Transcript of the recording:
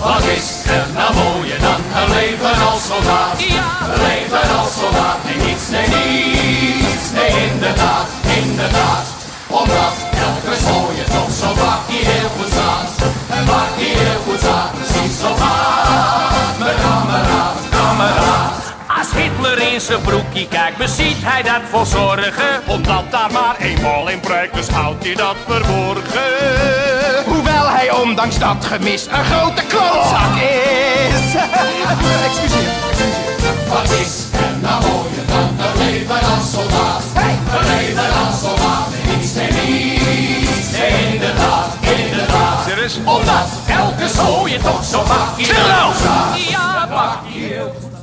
Wat is er nou mooier dan een leven als soldaat? Een leven als soldaat, nee niets, nee niets. Nee inderdaad, inderdaad. Omdat elke schooier toch zo'n bakkie heel goed staat. Een bakkie heel goed staat, precies zo gaat mijn kameraad, kameraad. Als Hitler in zijn broekje kijkt, beziet hij dat vol zorgen. Omdat daar maar eenmaal in prijkt, dus houdt hij dat verborgen. Hoewel hij ondanks dat gemis een grote klootzak is. Excuseer. Wat is er nou mooier dan een leven als soldaat? Een leven als soldaat, nee niets, nee niets. Nee inderdaad, inderdaad. Serieus? Omdat elke schooier toch zo'n bakkie heel goed staat. Ja, bakkie heel goed staat.